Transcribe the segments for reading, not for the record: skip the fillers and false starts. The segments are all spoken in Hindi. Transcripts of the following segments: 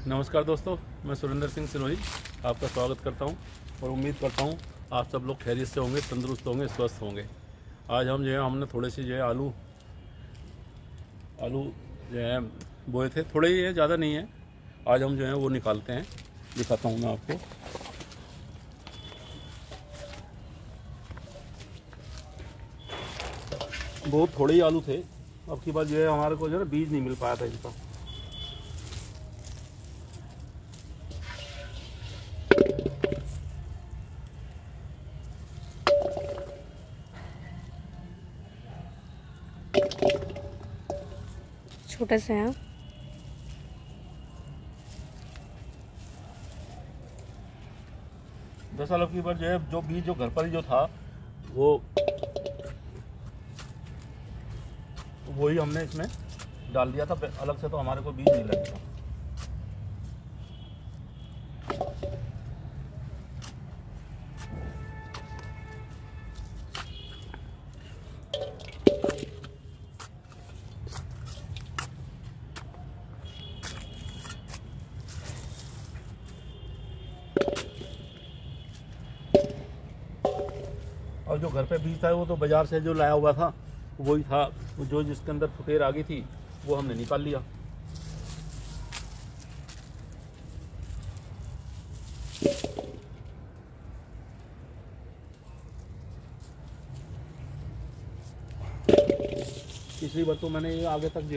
नमस्कार दोस्तों, मैं सुरेंद्र सिंह सिरोही आपका स्वागत करता हूं और उम्मीद करता हूं आप सब लोग खैरियत से होंगे, तंदुरुस्त होंगे, स्वस्थ होंगे। आज हमने थोड़े से आलू बोए थे, थोड़े ही है, ज़्यादा नहीं है। आज हम वो निकालते हैं, दिखाता हूं मैं आपको। बहुत थोड़े ही आलू थे। अब की बात हमारे को बीज नहीं मिल पाया था इनका। छोटे से हैं। दरअसल अब की बार जो बीज जो घर पर ही जो था वो वही हमने इसमें डाल दिया था। अलग से तो हमारे को बीज नहीं लगेगा। और जो घर पे बीज था वो तो बाजार से जो लाया हुआ था वही था। जो जिसके अंदर फुटेर आ गई थी वो हमने निकाल लिया। पिछली बार तो मैंने ये आगे तक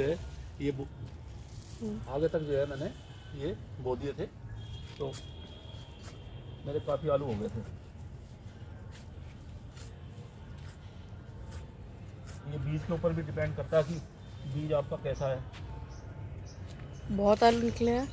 आगे तक मैंने ये बो दिए थे, तो मेरे काफ़ी आलू हो गए थे। ये बीज के ऊपर भी डिपेंड करता है कि बीज आपका कैसा है। बहुत आलू निकले हैं।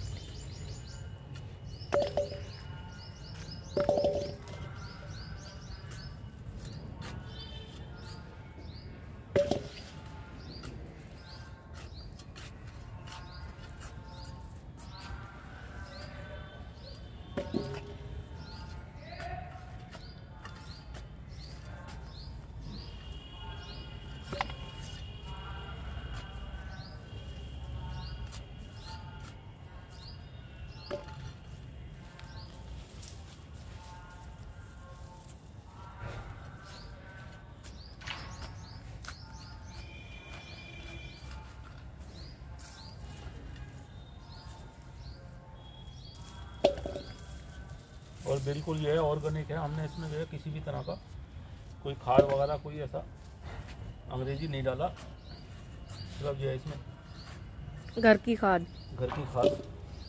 और बिल्कुल ऑर्गेनिक है। हमने इसमें किसी भी तरह का कोई खाद वगैरह कोई ऐसा अंग्रेजी नहीं डाला। मतलब इसमें घर की खाद। घर की खाद।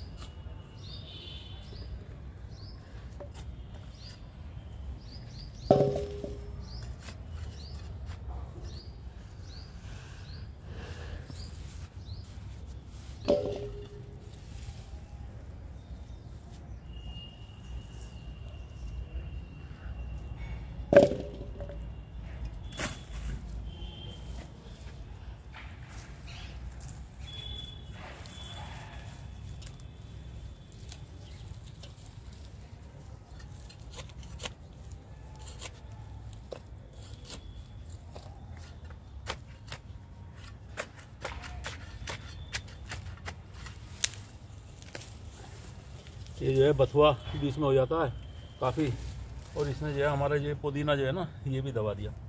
ये बथुआ बीच में हो जाता है काफ़ी। और इसने हमारा पुदीना ना ये भी दबा दिया।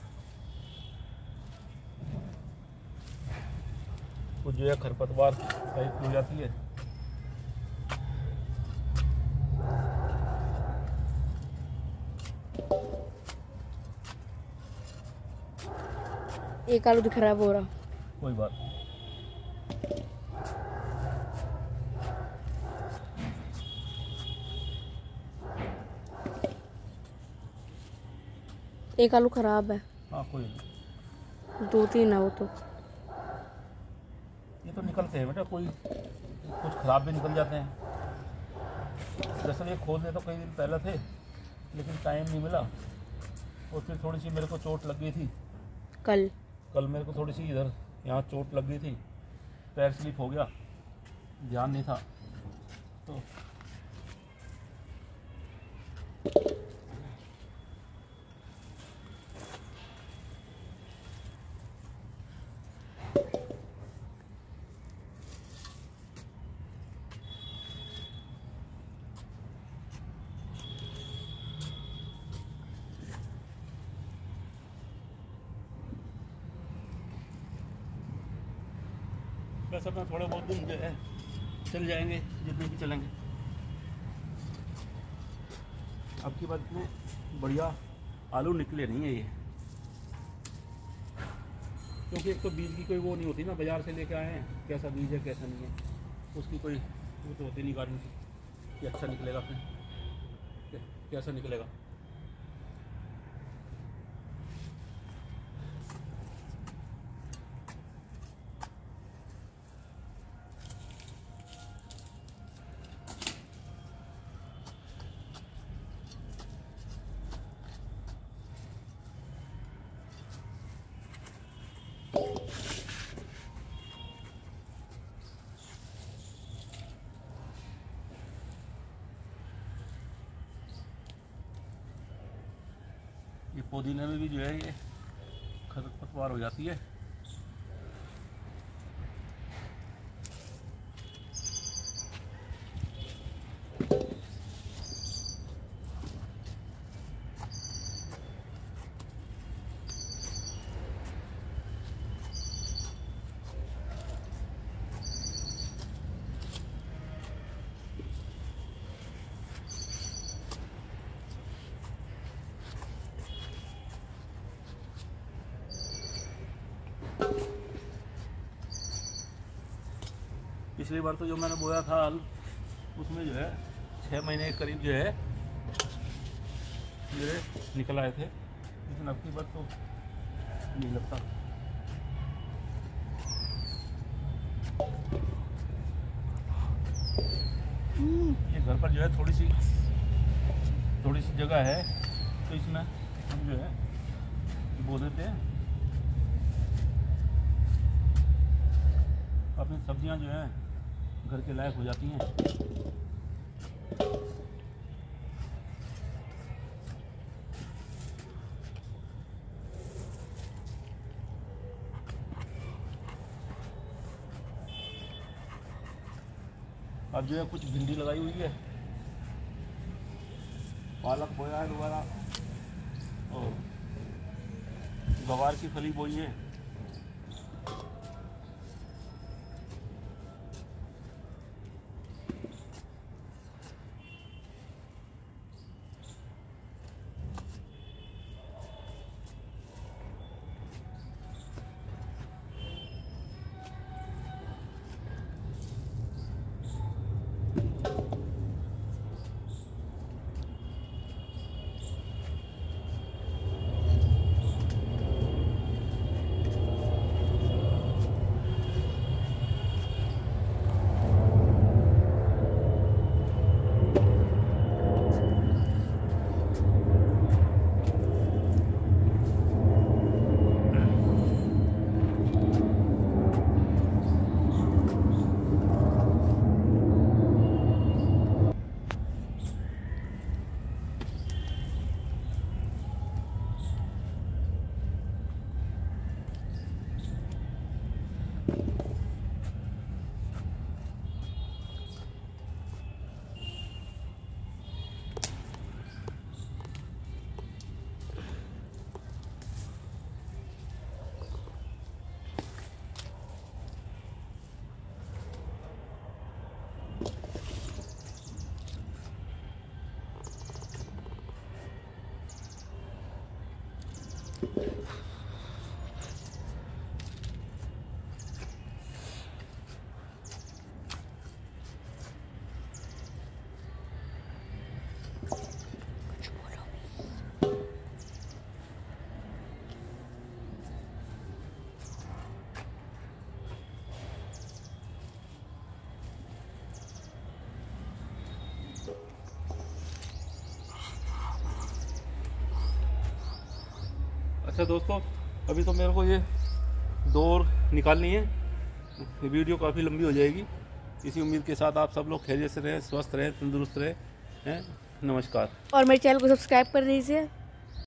कुछ खरपतवार टाइप हो जाती है। एक आलू दिख रहा है वो रहा। कोई बात नहीं। एक आलू खराब है। हाँ कोई नहीं। 2-3 है वो तो। ये तो निकलते हैं बेटा, कोई कुछ खराब भी निकल जाते हैं। दरअसल ये खोदने तो कई दिन पहले थे लेकिन टाइम नहीं मिला। और फिर थोड़ी सी मेरे को चोट लग गई थी। कल मेरे को थोड़ी सी इधर यहाँ चोट लग गई थी, पैर स्लिप हो गया, ध्यान नहीं था तो बस अपना थोड़ा बहुत दिन जो है चल जाएंगे, जितने भी चलेंगे। अब की बात में बढ़िया आलू निकले नहीं है ये, क्योंकि एक तो बीज की कोई वो नहीं होती ना, बाज़ार से लेके आए हैं कैसा बीज है कैसा नहीं है, उसकी कोई वो तो होती नहीं गारंटी कि अच्छा निकलेगा फिर कैसा निकलेगा। ये पुदीने में भी जो है ये खरपतवार हो जाती है। पिछली बार तो जो मैंने बोया था हाल, उसमें जो है 6 महीने के करीब जो है ये निकल आए थे, लेकिन अब की बार तो नहीं लगता। ये घर पर जो है थोड़ी सी जगह है, तो इसमें हम जो है बो देते हैं। अपनी सब्जियां जो हैं घर के लायक हो जाती हैं। अब जो है कुछ भिंडी लगाई हुई है, पालक बोया है दोबारा, और गवार की फली बोई है। अच्छा दोस्तों, अभी तो मेरे को ये दौर निकालनी है, ये वीडियो काफ़ी लंबी हो जाएगी। इसी उम्मीद के साथ आप सब लोग खैरियत से रहें, स्वस्थ रहें, तंदुरुस्त रहें हैं। नमस्कार। और मेरे चैनल को सब्सक्राइब कर दीजिए।